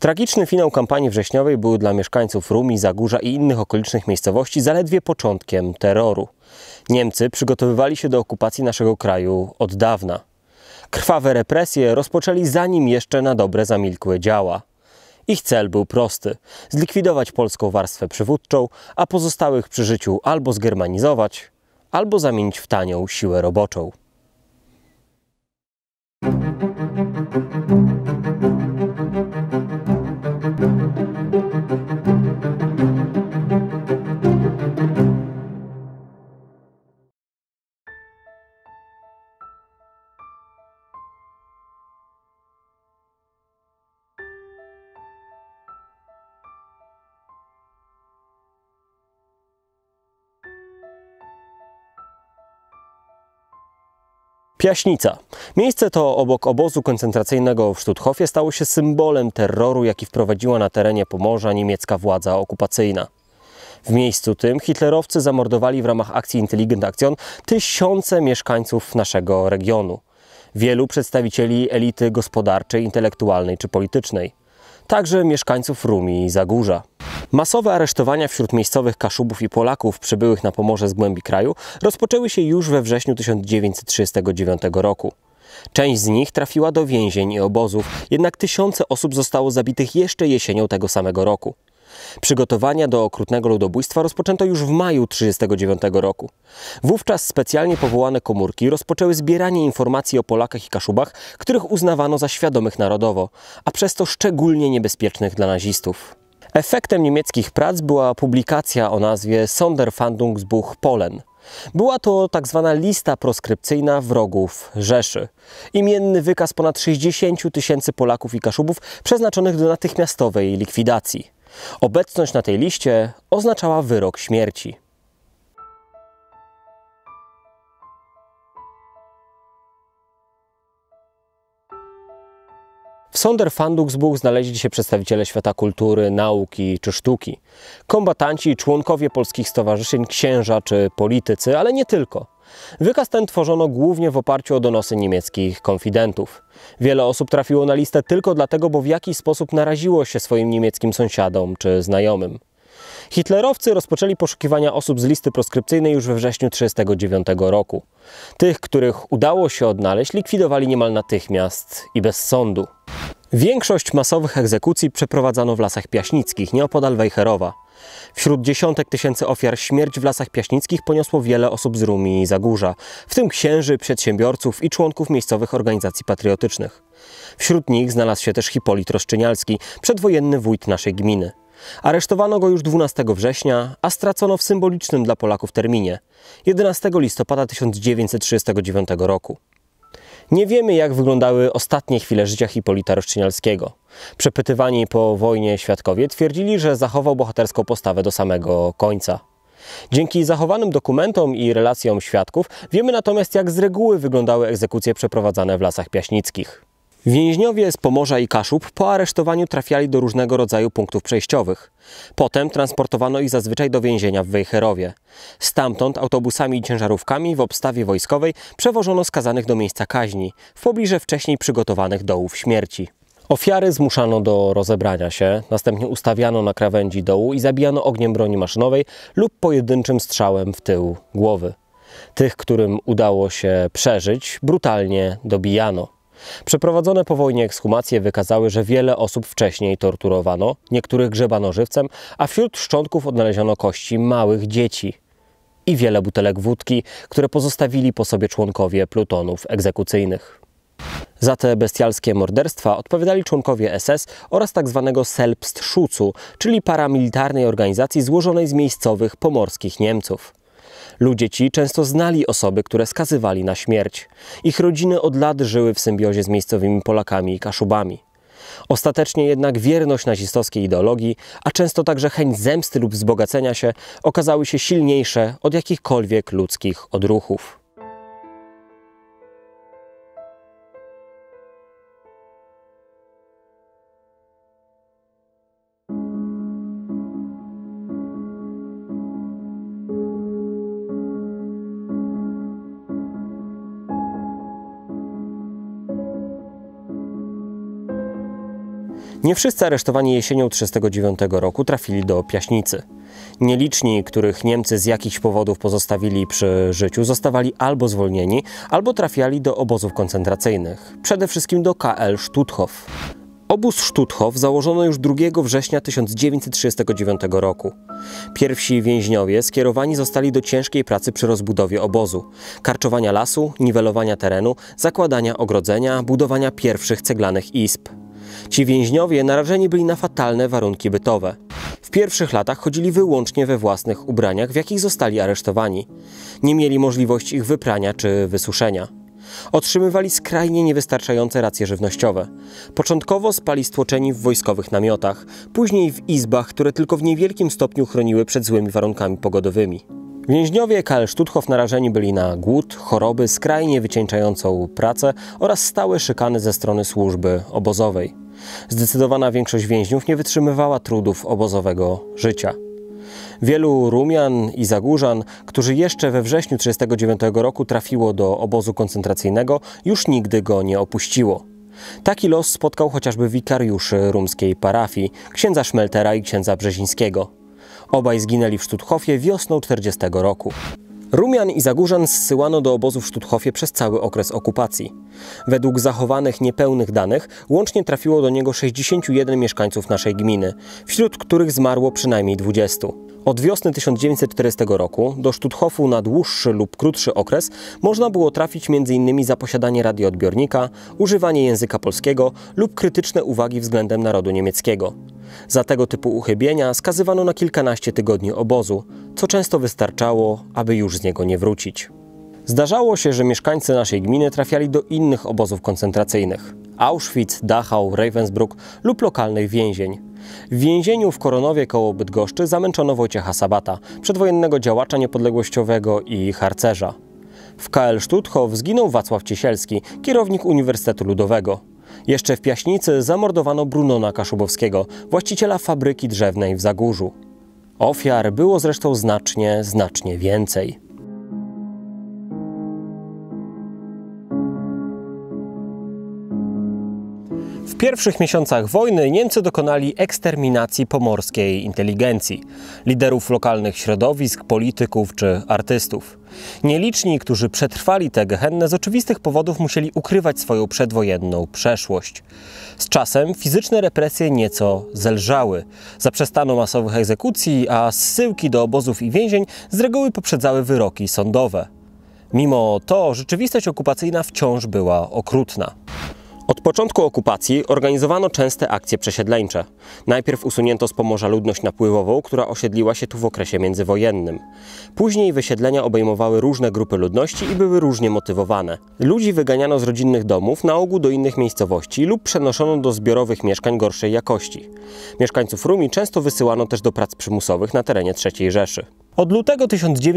Tragiczny finał kampanii wrześniowej był dla mieszkańców Rumi, Zagórza i innych okolicznych miejscowości zaledwie początkiem terroru. Niemcy przygotowywali się do okupacji naszego kraju od dawna. Krwawe represje rozpoczęli zanim jeszcze na dobre zamilkły działa. Ich cel był prosty – zlikwidować polską warstwę przywódczą, a pozostałych przy życiu albo zgermanizować, albo zamienić w tanią siłę roboczą. Piaśnica. Miejsce to obok obozu koncentracyjnego w Stutthofie stało się symbolem terroru, jaki wprowadziła na terenie Pomorza niemiecka władza okupacyjna. W miejscu tym hitlerowcy zamordowali w ramach akcji Intelligent Aktion tysiące mieszkańców naszego regionu. Wielu przedstawicieli elity gospodarczej, intelektualnej czy politycznej. Także mieszkańców Rumi i Zagórza. Masowe aresztowania wśród miejscowych Kaszubów i Polaków przybyłych na Pomorze z głębi kraju rozpoczęły się już we wrześniu 1939 roku. Część z nich trafiła do więzień i obozów, jednak tysiące osób zostało zabitych jeszcze jesienią tego samego roku. Przygotowania do okrutnego ludobójstwa rozpoczęto już w maju 1939 roku. Wówczas specjalnie powołane komórki rozpoczęły zbieranie informacji o Polakach i Kaszubach, których uznawano za świadomych narodowo, a przez to szczególnie niebezpiecznych dla nazistów. Efektem niemieckich prac była publikacja o nazwie Sonderfahndungsbuch Polen. Była to tak zwana lista proskrypcyjna wrogów Rzeszy. Imienny wykaz ponad 60 000 Polaków i Kaszubów przeznaczonych do natychmiastowej likwidacji. Obecność na tej liście oznaczała wyrok śmierci. W Sonderfahndungsbuch znaleźli się przedstawiciele świata kultury, nauki czy sztuki, kombatanci, członkowie polskich stowarzyszeń, księża czy politycy, ale nie tylko. Wykaz ten tworzono głównie w oparciu o donosy niemieckich konfidentów. Wiele osób trafiło na listę tylko dlatego, bo w jakiś sposób naraziło się swoim niemieckim sąsiadom czy znajomym. Hitlerowcy rozpoczęli poszukiwania osób z listy proskrypcyjnej już we wrześniu 1939 roku. Tych, których udało się odnaleźć, likwidowali niemal natychmiast i bez sądu. Większość masowych egzekucji przeprowadzano w Lasach Piaśnickich, nieopodal Wejherowa. Wśród dziesiątek tysięcy ofiar śmierć w Lasach Piaśnickich poniosło wiele osób z Rumi i Zagórza, w tym księży, przedsiębiorców i członków miejscowych organizacji patriotycznych. Wśród nich znalazł się też Hipolit Roszczynialski, przedwojenny wójt naszej gminy. Aresztowano go już 12 września, a stracono w symbolicznym dla Polaków terminie – 11 listopada 1939 roku. Nie wiemy, jak wyglądały ostatnie chwile życia Hipolita Roszczynialskiego. Przepytywani po wojnie świadkowie twierdzili, że zachował bohaterską postawę do samego końca. Dzięki zachowanym dokumentom i relacjom świadków wiemy natomiast, jak z reguły wyglądały egzekucje przeprowadzane w Lasach Piaśnickich. Więźniowie z Pomorza i Kaszub po aresztowaniu trafiali do różnego rodzaju punktów przejściowych. Potem transportowano ich zazwyczaj do więzienia w Wejherowie. Stamtąd autobusami i ciężarówkami w obstawie wojskowej przewożono skazanych do miejsca kaźni, w pobliże wcześniej przygotowanych dołów śmierci. Ofiary zmuszano do rozebrania się, następnie ustawiano na krawędzi dołu i zabijano ogniem broni maszynowej lub pojedynczym strzałem w tył głowy. Tych, którym udało się przeżyć, brutalnie dobijano. Przeprowadzone po wojnie ekshumacje wykazały, że wiele osób wcześniej torturowano, niektórych grzebano żywcem, a wśród szczątków odnaleziono kości małych dzieci i wiele butelek wódki, które pozostawili po sobie członkowie plutonów egzekucyjnych. Za te bestialskie morderstwa odpowiadali członkowie SS oraz tzw. Selbstschutzu, czyli paramilitarnej organizacji złożonej z miejscowych pomorskich Niemców. Ludzie ci często znali osoby, które skazywali na śmierć. Ich rodziny od lat żyły w symbiozie z miejscowymi Polakami i Kaszubami. Ostatecznie jednak wierność nazistowskiej ideologii, a często także chęć zemsty lub wzbogacenia się okazały się silniejsze od jakichkolwiek ludzkich odruchów. Nie wszyscy aresztowani jesienią 1939 roku trafili do Piaśnicy. Nieliczni, których Niemcy z jakichś powodów pozostawili przy życiu, zostawali albo zwolnieni, albo trafiali do obozów koncentracyjnych, przede wszystkim do KL Stutthof. Obóz Stutthof założono już 2 września 1939 roku. Pierwsi więźniowie skierowani zostali do ciężkiej pracy przy rozbudowie obozu, karczowania lasu, niwelowania terenu, zakładania ogrodzenia, budowania pierwszych ceglanych izb. Ci więźniowie narażeni byli na fatalne warunki bytowe. W pierwszych latach chodzili wyłącznie we własnych ubraniach, w jakich zostali aresztowani. Nie mieli możliwości ich wyprania czy wysuszenia. Otrzymywali skrajnie niewystarczające racje żywnościowe. Początkowo spali stłoczeni w wojskowych namiotach, później w izbach, które tylko w niewielkim stopniu chroniły przed złymi warunkami pogodowymi. Więźniowie KL Stutthof narażeni byli na głód, choroby, skrajnie wycieńczającą pracę oraz stałe szykany ze strony służby obozowej. Zdecydowana większość więźniów nie wytrzymywała trudów obozowego życia. Wielu Rumian i Zagórzan, którzy jeszcze we wrześniu 1939 roku trafiło do obozu koncentracyjnego, już nigdy go nie opuściło. Taki los spotkał chociażby wikariuszy rumskiej parafii, księdza Szmeltera i księdza Brzezińskiego. Obaj zginęli w Stutthofie wiosną 1940 roku. Rumian i Zagórzan zsyłano do obozu w Stutthofie przez cały okres okupacji. Według zachowanych niepełnych danych łącznie trafiło do niego 61 mieszkańców naszej gminy, wśród których zmarło przynajmniej 20. Od wiosny 1940 roku do Stutthofu na dłuższy lub krótszy okres można było trafić m.in. za posiadanie radioodbiornika, używanie języka polskiego lub krytyczne uwagi względem narodu niemieckiego. Za tego typu uchybienia skazywano na kilkanaście tygodni obozu, co często wystarczało, aby już z niego nie wrócić. Zdarzało się, że mieszkańcy naszej gminy trafiali do innych obozów koncentracyjnych: Auschwitz, Dachau, Ravensbrück lub lokalnych więzień. W więzieniu w Koronowie koło Bydgoszczy zamęczono Wojciecha Sabata, przedwojennego działacza niepodległościowego i harcerza. W KL Stutthof zginął Wacław Ciesielski, kierownik Uniwersytetu Ludowego. Jeszcze w Piaśnicy zamordowano Brunona Kaszubowskiego, właściciela fabryki drzewnej w Zagórzu. Ofiar było zresztą znacznie więcej. W pierwszych miesiącach wojny Niemcy dokonali eksterminacji pomorskiej inteligencji, liderów lokalnych środowisk, polityków czy artystów. Nieliczni, którzy przetrwali tę gehennę, z oczywistych powodów musieli ukrywać swoją przedwojenną przeszłość. Z czasem fizyczne represje nieco zelżały. Zaprzestano masowych egzekucji, a zsyłki do obozów i więzień z reguły poprzedzały wyroki sądowe. Mimo to rzeczywistość okupacyjna wciąż była okrutna. Od początku okupacji organizowano częste akcje przesiedleńcze. Najpierw usunięto z Pomorza ludność napływową, która osiedliła się tu w okresie międzywojennym. Później wysiedlenia obejmowały różne grupy ludności i były różnie motywowane. Ludzi wyganiano z rodzinnych domów, na ogół do innych miejscowości lub przenoszono do zbiorowych mieszkań gorszej jakości. Mieszkańców Rumi często wysyłano też do prac przymusowych na terenie III Rzeszy. Od lutego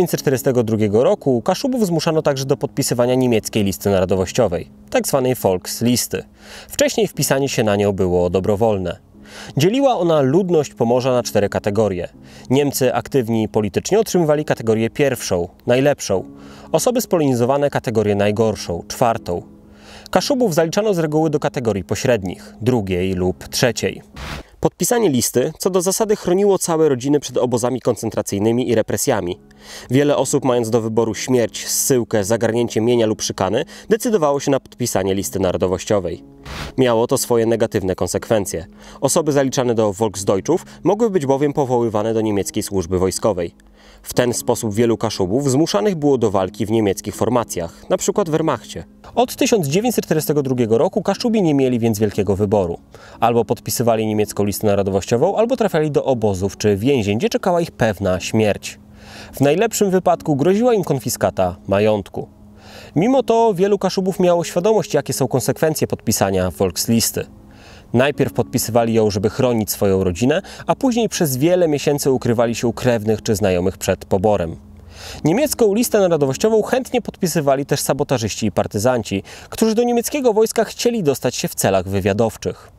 1942 roku Kaszubów zmuszano także do podpisywania niemieckiej listy narodowościowej, tzw. Volkslisty. Wcześniej wpisanie się na nią było dobrowolne. Dzieliła ona ludność Pomorza na 4 kategorie. Niemcy aktywni politycznie otrzymywali kategorię pierwszą, najlepszą. Osoby spolonizowane kategorię najgorszą, 4. Kaszubów zaliczano z reguły do kategorii pośrednich, 2. lub 3. Podpisanie listy co do zasady chroniło całe rodziny przed obozami koncentracyjnymi i represjami. Wiele osób, mając do wyboru śmierć, zsyłkę, zagarnięcie mienia lub szykany, decydowało się na podpisanie listy narodowościowej. Miało to swoje negatywne konsekwencje. Osoby zaliczane do Volksdeutschów mogły być bowiem powoływane do niemieckiej służby wojskowej. W ten sposób wielu Kaszubów zmuszanych było do walki w niemieckich formacjach, np. w Wehrmachcie. Od 1942 roku Kaszubi nie mieli więc wielkiego wyboru. Albo podpisywali niemiecką listę narodowościową, albo trafiali do obozów czy więzień, gdzie czekała ich pewna śmierć. W najlepszym wypadku groziła im konfiskata majątku. Mimo to wielu Kaszubów miało świadomość, jakie są konsekwencje podpisania Volkslisty. Najpierw podpisywali ją, żeby chronić swoją rodzinę, a później przez wiele miesięcy ukrywali się u krewnych czy znajomych przed poborem. Niemiecką listę narodowościową chętnie podpisywali też sabotażyści i partyzanci, którzy do niemieckiego wojska chcieli dostać się w celach wywiadowczych.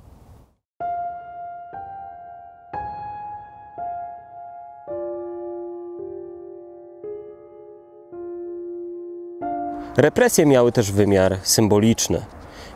Represje miały też wymiar symboliczny.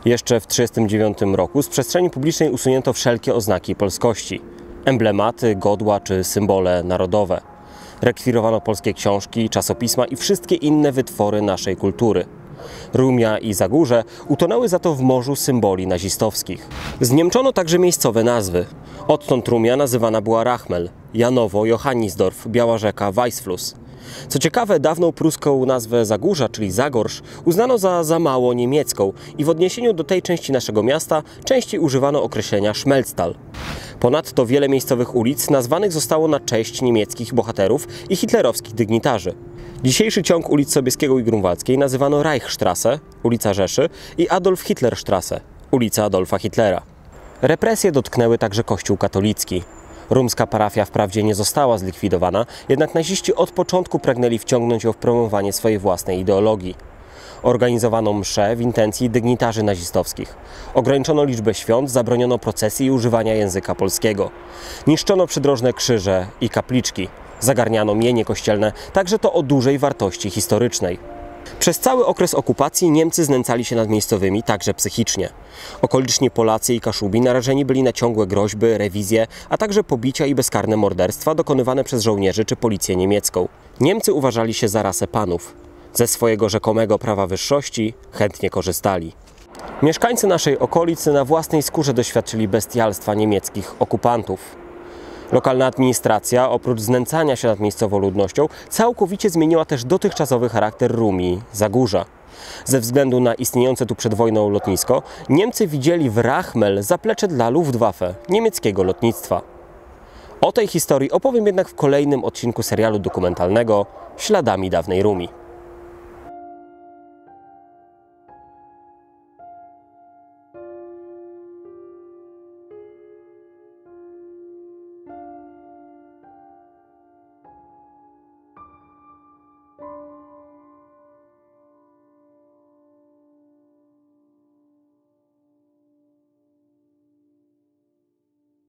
Jeszcze w 1939 roku z przestrzeni publicznej usunięto wszelkie oznaki polskości, emblematy, godła czy symbole narodowe. Rekwirowano polskie książki, czasopisma i wszystkie inne wytwory naszej kultury. Rumia i Zagórze utonęły za to w morzu symboli nazistowskich. Zniemczono także miejscowe nazwy. Odtąd Rumia nazywana była Rachmel, Janowo, Johannisdorf, Biała Rzeka, Weissfluss. Co ciekawe, dawną pruską nazwę Zagórza, czyli Zagorsz, uznano za mało niemiecką i w odniesieniu do tej części naszego miasta częściej używano określenia Schmelztal. Ponadto wiele miejscowych ulic nazwanych zostało na cześć niemieckich bohaterów i hitlerowskich dygnitarzy. Dzisiejszy ciąg ulic Sobieskiego i Grunwaldzkiej nazywano Reichsstraße, ulica Rzeszy, i Adolf-Hitler-Straße, ulica Adolfa Hitlera. Represje dotknęły także Kościół katolicki. Rumska parafia wprawdzie nie została zlikwidowana, jednak naziści od początku pragnęli wciągnąć ją w promowanie swojej własnej ideologii. Organizowano msze w intencji dygnitarzy nazistowskich. Ograniczono liczbę świąt, zabroniono procesji i używania języka polskiego. Niszczono przydrożne krzyże i kapliczki. Zagarniano mienie kościelne, także to o dużej wartości historycznej. Przez cały okres okupacji Niemcy znęcali się nad miejscowymi także psychicznie. Okoliczni Polacy i Kaszubi narażeni byli na ciągłe groźby, rewizje, a także pobicia i bezkarne morderstwa dokonywane przez żołnierzy czy policję niemiecką. Niemcy uważali się za rasę panów. Ze swojego rzekomego prawa wyższości chętnie korzystali. Mieszkańcy naszej okolicy na własnej skórze doświadczyli bestialstwa niemieckich okupantów. Lokalna administracja, oprócz znęcania się nad miejscową ludnością, całkowicie zmieniła też dotychczasowy charakter Rumii, Zagórza. Ze względu na istniejące tu przed wojną lotnisko, Niemcy widzieli w Rachmel zaplecze dla Luftwaffe, niemieckiego lotnictwa. O tej historii opowiem jednak w kolejnym odcinku serialu dokumentalnego Śladami dawnej Rumii.